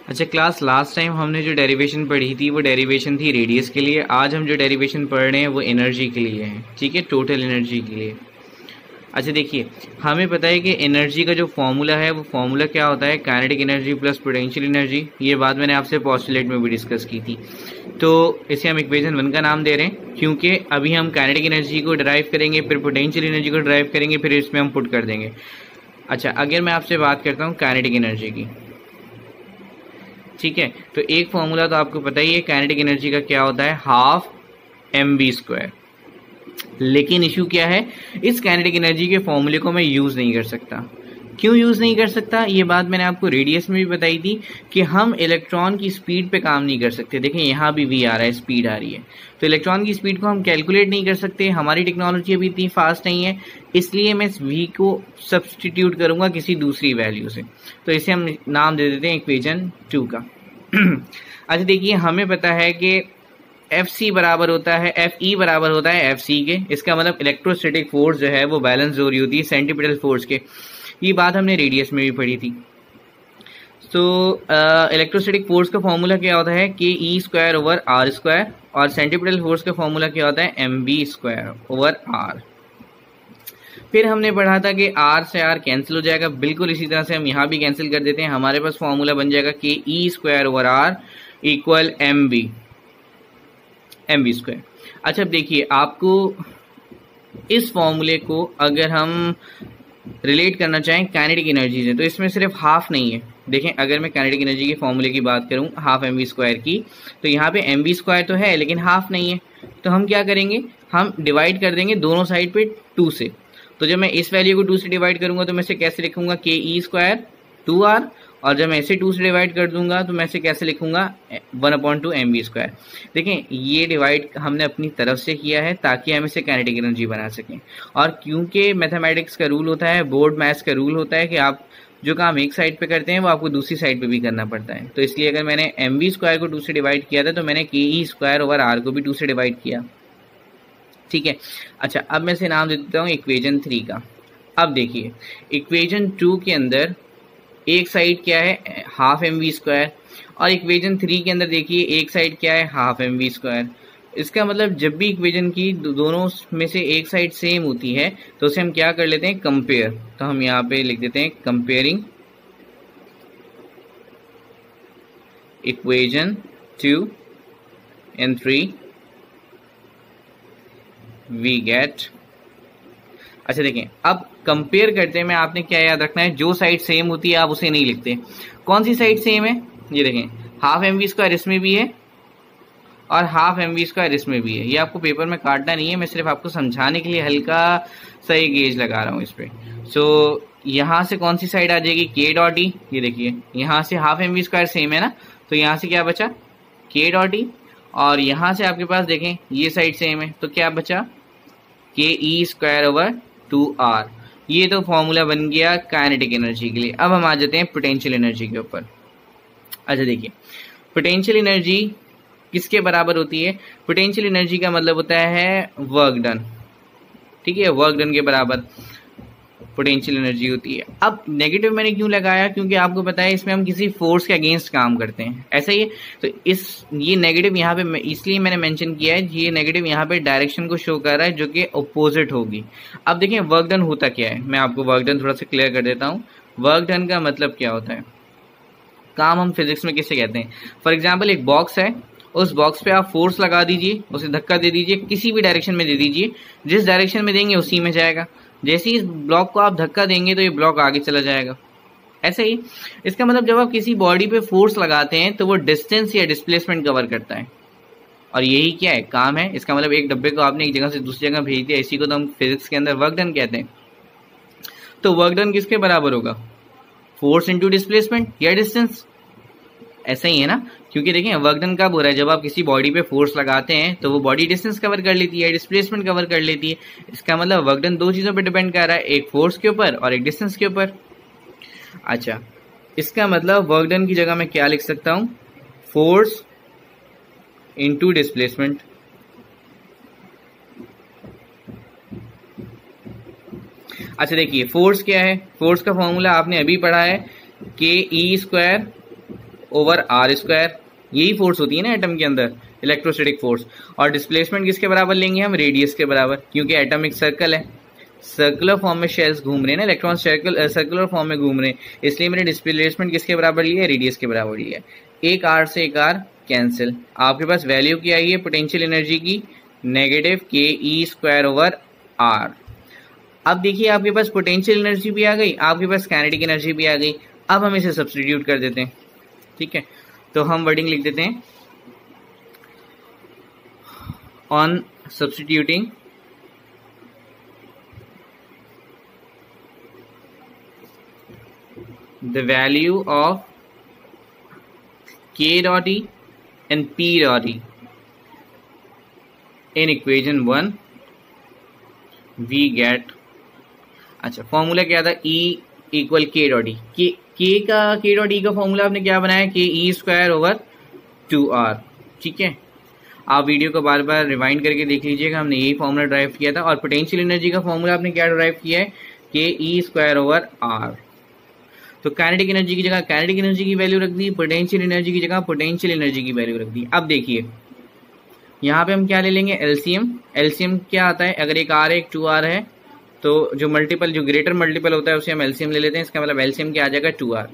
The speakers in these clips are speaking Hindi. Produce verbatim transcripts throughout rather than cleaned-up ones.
अच्छा क्लास, लास्ट टाइम हमने जो डेरिवेशन पढ़ी थी वो डेरिवेशन थी रेडियस के लिए। आज हम जो डेरिवेशन पढ़ रहे हैं वो एनर्जी के लिए है, ठीक है, टोटल एनर्जी के लिए। अच्छा देखिए, हमें पता है कि एनर्जी का जो फॉर्मूला है वो फॉर्मूला क्या होता है, kinetic energy plus potential energy. ये बात मैंने आपसे पोस्टुलेट में भी डिस्कस की थी। तो इसे हम इक्वेशन वन का नाम दे रहे हैं क्योंकि अभी हम काइनेटिक एनर्जी को ड्राइव करेंगे, फिर पोटेंशियल एनर्जी को ड्राइव करेंगे, फिर इसमें हम पुट कर देंगे। अच्छा, अगर मैं आपसे बात करता हूँ काइनेटिक एनर्जी की, ठीक है, तो एक फॉर्मूला तो आपको पता ही है काइनेटिक एनर्जी का क्या होता है, हाफ एम बी स्क्वायर। लेकिन इशू क्या है, इस काइनेटिक एनर्जी के फॉर्मूले को मैं यूज नहीं कर सकता। क्यों यूज नहीं कर सकता, ये बात मैंने आपको रेडियस में भी बताई थी कि हम इलेक्ट्रॉन की स्पीड पे काम नहीं कर सकते। देखें यहाँ भी वी आ रहा है, स्पीड आ रही है, तो इलेक्ट्रॉन की स्पीड को हम कैलकुलेट नहीं कर सकते। हमारी टेक्नोलॉजी अभी इतनी फास्ट नहीं है, इसलिए मैं इस वी को सब्सटीट्यूट करूंगा किसी दूसरी वैल्यू से। तो इसे हम नाम दे देते हैं इक्वेशन टू का। अच्छा देखिए, हमें पता है कि एफ सी बराबर होता है, एफ ई बराबर होता है एफ सी के। इसका मतलब इलेक्ट्रोस्टैटिक फोर्स जो है वो बैलेंस हो रही होती है सेंटीपिटल फोर्स के। ये बात हमने रेडियस में भी पढ़ी थी। तो इलेक्ट्रोस्टैटिक फोर्स का फॉर्मूला क्या होता है, K E square over R square, और सेंटीपिटल फोर्स का फॉर्मूला क्या होता है, M V square over R. फिर हमने पढ़ा था कि आर से आर कैंसिल हो जाएगा, बिल्कुल इसी तरह से हम यहाँ भी कैंसिल कर देते हैं। हमारे पास फॉर्मूला बन जाएगा K E square over R equal M V M V square. अच्छा अब देखिए, आपको इस फॉर्मूले को अगर हम रिलेट करना चाहें काइनेटिक एनर्जी से, तो इसमें सिर्फ हाफ नहीं है। देखें, अगर मैं काइनेटिक एनर्जी के फॉर्मूले की बात करूं हाफ एम बी स्क्वायर की, तो यहाँ पे एम बी स्क्वायर तो है लेकिन हाफ नहीं है। तो हम क्या करेंगे, हम डिवाइड कर देंगे दोनों साइड पे टू से। तो जब मैं इस वैल्यू को टू से डिवाइड करूंगा तो मैं इसे कैसे लिखूंगा, के ई स्क्वायर टू आर, और जब मैं इसे टू से डिवाइड कर दूंगा तो मैं इसे कैसे लिखूंगा, one upon two M V square. देखें, ये डिवाइड हमने अपनी तरफ से किया है ताकि हम इसे काइनेटिक एनर्जी बना सकें। और क्योंकि मैथमेटिक्स का रूल होता है, बोर्ड मैथ्स का रूल होता है कि आप जो काम एक साइड पे करते हैं वो आपको दूसरी साइड पे भी करना पड़ता है। तो इसलिए अगर मैंने एम बी स्क्वायर को टू से डिवाइड किया था तो मैंने के ई स्क्वायर ओवर आर को भी टू से डिवाइड किया, ठीक है। अच्छा, अब मैं इसे नाम दे देता हूँ इक्वेशन थ्री का। अब देखिए, इक्वेशन टू के अंदर एक साइड क्या है, हाफ एम वी स्क्वायर, और इक्वेशन थ्री के अंदर देखिए एक साइड क्या है, हाफ एम वी स्क्वायर। इसका मतलब जब भी इक्वेशन की दोनों में से एक साइड सेम होती है तो उसे हम क्या कर लेते हैं, कंपेयर। तो हम यहाँ पे लिख देते हैं comparing equation two and three we get. अच्छा देखें, अब कंपेयर करते में आपने क्या याद रखना है, जो साइड सेम होती है आप उसे नहीं लिखते। कौन सी साइड सेम है, ये देखें, हाफ एम वी स्क्वायर इसमें भी है और हाफ एम वी स्क्वायर इसमें भी है। ये आपको पेपर में काटना नहीं है, मैं सिर्फ आपको समझाने के लिए हल्का सा ये गेज लगा रहा हूँ इस पे। सो यहाँ से कौन सी साइड आ जाएगी, के डॉट ई। ये देखिए, यहाँ से half M V square same है ना, तो यहाँ से क्या बचा, के डॉट ई। और यहाँ से आपके पास देखें ये साइड सेम है तो क्या बचा, K E square over two R. ये तो फॉर्मूला बन गया काइनेटिक एनर्जी के लिए। अब हम आ जाते हैं पोटेंशियल एनर्जी के ऊपर। अच्छा देखिए, पोटेंशियल एनर्जी किसके बराबर होती है, पोटेंशियल एनर्जी का मतलब होता है वर्क डन, ठीक है, वर्क डन के बराबर पोटेंशियल एनर्जी होती है। अब नेगेटिव मैंने क्यों लगाया, क्योंकि आपको पता है इसमें हम किसी फोर्स के अगेंस्ट काम करते हैं, ऐसा ही है। तो इस ये नेगेटिव यहाँ पे इसलिए मैंने मेंशन किया है, ये नेगेटिव यहाँ पे डायरेक्शन को शो कर रहा है जो कि अपोजिट होगी। अब देखें वर्क डन होता क्या है, मैं आपको वर्क डन थोड़ा सा क्लियर कर देता हूँ। वर्क डन का मतलब क्या होता है, काम हम फिजिक्स में किससे कहते हैं, फॉर एग्जाम्पल एक बॉक्स है, उस बॉक्स पे आप फोर्स लगा दीजिए, उसे धक्का दे दीजिए, किसी भी डायरेक्शन में दे दीजिए, जिस डायरेक्शन में देंगे उसी में जाएगा। जैसे ही इस ब्लॉक को आप धक्का देंगे तो ये ब्लॉक आगे चला जाएगा। ऐसे ही इसका मतलब जब आप किसी बॉडी पे फोर्स लगाते हैं तो वो डिस्टेंस या डिस्प्लेसमेंट कवर करता है, और यही क्या है, काम है। इसका मतलब एक डब्बे को आपने एक जगह से दूसरी जगह भेज दिया, इसी को तो हम फिजिक्स के अंदर वर्क डन कहते हैं। तो वर्क डन किसके बराबर होगा, फोर्स इंटू डिस्प्लेसमेंट या डिस्टेंस, ऐसा ही है ना। क्योंकि देखें वर्क डन कब हो रहा है, जब आप किसी बॉडी पे फोर्स लगाते हैं तो वो बॉडी डिस्टेंस कवर कर लेती है, डिस्प्लेसमेंट कवर कर लेती है। इसका मतलब वर्क डन दो चीजों पे डिपेंड कर रहा है, एक फोर्स के ऊपर और एक डिस्टेंस के ऊपर। अच्छा, इसका मतलब वर्क डन की जगह मैं क्या लिख सकता हूं, फोर्स इंटू डिस्प्लेसमेंट। अच्छा देखिए, फोर्स क्या है, फोर्स का फॉर्मूला आपने अभी पढ़ा है, K E square over R square, यही फोर्स होती है ना एटम के अंदर, इलेक्ट्रोस्टैटिक फोर्स। और डिस्प्लेसमेंट किसके बराबर लेंगे हम, रेडियस के बराबर, क्योंकि एटम एक सर्कल है, सर्कुलर फॉर्म में शेल्स घूम रहे हैं ना, इलेक्ट्रॉन सर्कल सर्कुलर फॉर्म में घूम रहे हैं, इसलिए मैंने डिस्प्लेसमेंट किसके बराबर लिया है, रेडियस के बराबर लिया है। एक आर से एक आर कैंसिल, आपके पास वैल्यू क्या आई है पोटेंशियल एनर्जी की, negative K E square over are. अब देखिए आपके पास पोटेंशियल एनर्जी भी आ गई, आपके पास काइनेटिक एनर्जी भी आ गई। अब हम इसे सब्स्टिट्यूट कर देते हैं, ठीक है। तो हम वर्डिंग लिख देते हैं, on substituting the value of k dot e and p dot e in equation one we get, अच्छा फॉर्मूला क्या था, E equal K dot E, के के का के डॉट ई का फॉर्मूला आपने क्या बनाया, K E square over two R, ठीक है। आप वीडियो को बार बार रिवाइंड करके देख लीजिएगा, हमने यही फॉर्मूला ड्राइव किया था। और पोटेंशियल एनर्जी का फॉर्मूला आपने क्या ड्राइव किया है, K E square over R. तो काइनेटिक एनर्जी की जगह काइनेटिक एनर्जी की वैल्यू रख दी, पोटेंशियल एनर्जी की जगह पोटेंशियल एनर्जी की वैल्यू रख दी। अब देखिए यहाँ पे हम क्या ले लेंगे, एलसीएम। एलसीएम क्या आता है, अगर एक आर है एक टू आर है तो जो मल्टीपल जो ग्रेटर मल्टीपल होता है उसे हम एलसीएम ले लेते हैं, इसका मतलब एलसीएम क्या आ जाएगा, टू आर।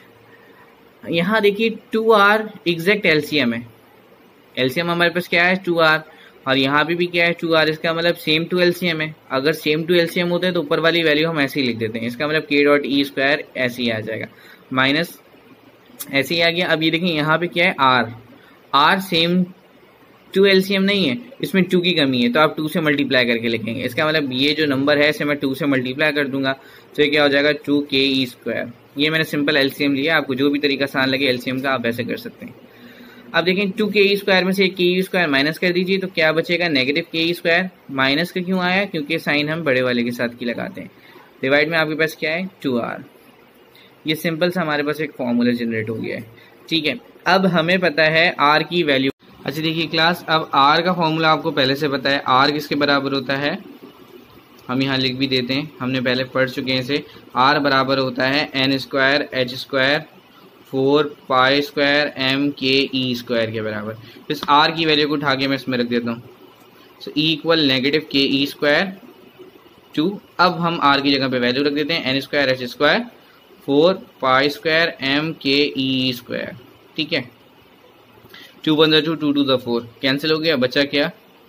यहाँ देखिए टू आर एग्जैक्ट एलसीएम है, एलसीएम हमारे पास क्या है, टू आर, और यहाँ पे भी क्या है, टू आर, इसका मतलब सेम टू एलसीएम है। अगर सेम टू एलसीएम होते हैं तो ऊपर वाली वैल्यू हम ऐसे ही लिख देते हैं, इसका मतलब के डॉट ई स्क्वायर ऐसे ही आ जाएगा, माइनस ऐसे ही आ गया। अब ये देखिए यहाँ पे क्या है, R, R same to LCM नहीं है, इसमें टू की कमी है, तो आप टू से मल्टीप्लाई करके लिखेंगे। इसका मतलब ये जो नंबर है इसे मैं टू से मल्टीप्लाई कर दूंगा, तो ये क्या हो जाएगा, टू के ई स्क्वायर। ये मैंने सिंपल एलसीएम लिया, आपको जो भी तरीका आसान लगे एलसीएम का आप ऐसे कर सकते हैं। अब देखें टू के ई स्क्वायर में से के ई स्क्वायर माइनस कर दीजिए, तो क्या बचेगा, negative K E square. Minus का क्यों आया, क्योंकि साइन हम बड़े वाले के साथ की लगाते हैं। डिवाइड में आपके पास क्या है, टू आर। ये सिंपल सा हमारे पास एक फॉर्मूला जनरेट हो गया है, ठीक है। अब हमें पता है आर की वैल्यू। अच्छा देखिए क्लास, अब आर का फॉर्मूला आपको पहले से पता है, आर किसके बराबर होता है, हम यहाँ लिख भी देते हैं, हमने पहले पढ़ चुके हैं इसे। आर बराबर होता है N square H square four pi square M K E square के बराबर। इस आर की वैल्यू को उठा के मैं इसमें रख देता हूँ, सो E equal negative K E square to. अब हम आर की जगह पे वैल्यू रख देते हैं, N square H square four pi square M K E square, ठीक है। Two one the two, two two the four, cancel हो गया, बचा क्या,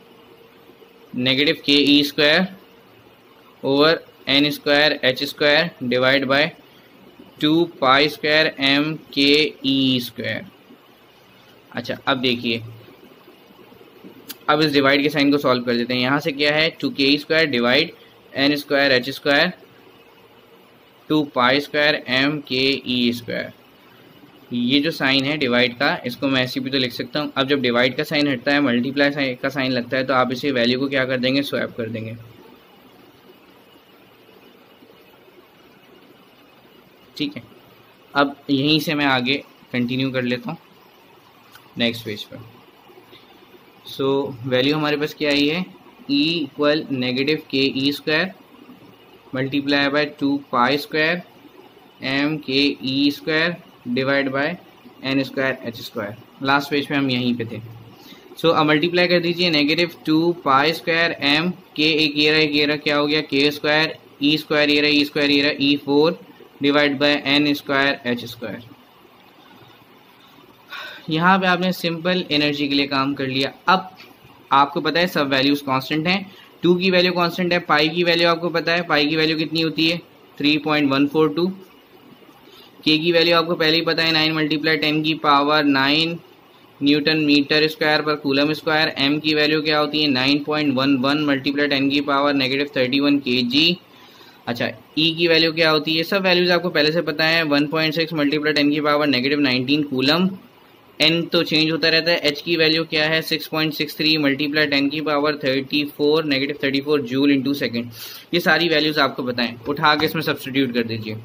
negative K E square over N square H square divide by two pi square M K E square. अच्छा अब देखिए, अब इस डिवाइड के साइन को सॉल्व कर देते हैं। यहाँ से क्या है, two K E square divide N square H square two pi square M K E square. ये जो साइन है डिवाइड का, इसको मैं ऐसे भी तो लिख सकता हूँ। अब जब डिवाइड का साइन हटता है, मल्टीप्लाई का साइन लगता है, तो आप इसे वैल्यू को क्या कर देंगे, स्वैप कर देंगे, ठीक है। अब यहीं से मैं आगे कंटिन्यू कर लेता हूँ नेक्स्ट पेज पर। सो वैल्यू हमारे पास क्या आई है, e equal negative K E square multiply by two pi square M K E square divide by N square H square. Last page पे हम यहीं पे थे। सो so, अब मल्टीप्लाई कर दीजिए, negative two pi square M K, एक ये रहा एक ये रहा, क्या हो गया, के स्क्वायर ई स्क्वायर ये रहा ई स्क्वायर ये रहा E four divide by N square H square. यहाँ पे आपने सिंपल एनर्जी के लिए काम कर लिया। अब आपको पता है सब वैल्यूज कांस्टेंट हैं, टू की वैल्यू कांस्टेंट है, पाई की वैल्यू आपको पता है, पाई की वैल्यू कितनी होती है, three point one four two. K की वैल्यू आपको पहले ही पता है, नाइन मल्टीप्लाई टेन की power nine newton metre square पर कूलम स्क्वायर। एम की वैल्यू क्या होती है, nine point one one multiply ten की power negative thirty one K G. अच्छा ई की वैल्यू क्या होती है, सब वैल्यूज आपको पहले से पता है, one point six multiply ten की power negative nineteen coulomb. N तो चेंज होता रहता है। एच की वैल्यू क्या है, six point six three multiply ten की power thirty four negative thirty four joule into second. ये सारी वैल्यूज आपको पता है, उठा के इसमें सब्स्टिट्यूट कर दीजिए।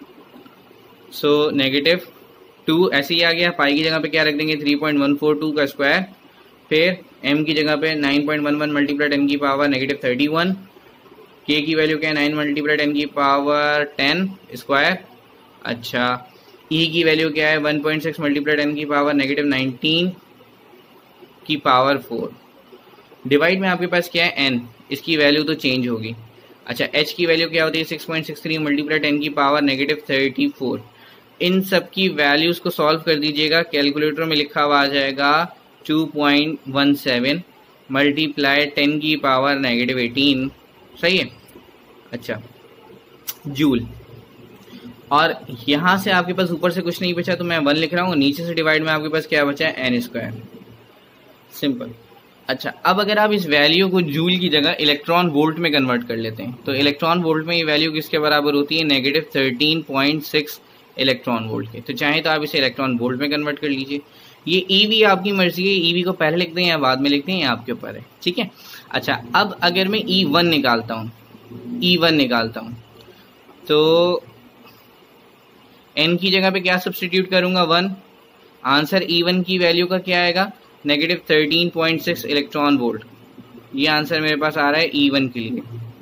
सो नेगेटिव टू ऐसे ही आ गया, पाई की जगह पे क्या रख देंगे, three point one four two का स्क्वायर, फिर एम की जगह पे nine point one one multiply ten की power negative thirty one. K की वैल्यू क्या है, नाइन मल्टीप्लाई टेन की पावर टेन स्क्वायर। अच्छा ई की वैल्यू क्या है, one point six multiply ten की पावर नेगेटिव नाइनटीन की पावर फोर, डिवाइड में आपके पास क्या है एन, इसकी वैल्यू तो चेंज होगी। अच्छा, एच की वैल्यू क्या होती है, six point six three multiply ten की पावर नेगेटिव थर्टी फोर। इन सब की वैल्यूज को सॉल्व कर दीजिएगा, कैलकुलेटर में लिखा हुआ आ जाएगा two point one seven multiply ten की पावर नेगेटिव एटीन, सही है। अच्छा, जूल। और यहाँ से आपके पास ऊपर से कुछ नहीं बचा तो मैं वन लिख रहा हूँ, नीचे से डिवाइड में आपके पास क्या बचा है, एन स्क्वायर, सिंपल। अच्छा, अब अगर आप इस वैल्यू को जूल की जगह इलेक्ट्रॉन वोल्ट में कन्वर्ट कर लेते हैं तो इलेक्ट्रॉन वोल्ट में ये वैल्यू किसके बराबर होती है, negative thirteen point six electron volt के। तो चाहे तो आप इसे इलेक्ट्रॉन वोल्ट में कन्वर्ट कर लीजिए। ये ईवी आपकी मर्जी है, ईवी को पहले लिखते हैं या बाद में लिखते हैं, ये आपके ऊपर है, ठीक है। अच्छा, अब अगर मैं ई वन निकालता हूँ, ई वन निकालता हूँ तो एन की जगह पे क्या सब्स्टिट्यूट करूंगा, वन। आंसर ई वन की वैल्यू का क्या आएगा, negative thirteen point six electron volt. ये आंसर मेरे पास आ रहा है ई वन के लिए,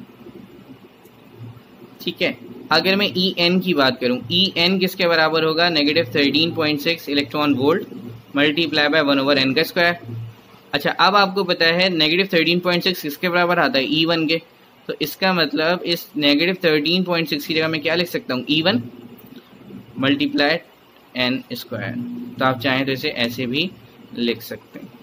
ठीक है। अगर मैं ई एन की बात करूं, ई एन किसके बराबर होगा, negative thirteen point six electron volt multiply by one over N का स्क्वायर। अच्छा, अब आपको पता है नेगेटिव थर्टीन पॉइंट सिक्स किसके बराबर आता है, ई वन के। तो इसका मतलब इस नेगेटिव थर्टीन पॉइंट सिक्स की जगह मैं क्या लिख सकता हूँ, E one multiply N square. तो आप चाहें तो इसे ऐसे भी लिख सकते हैं।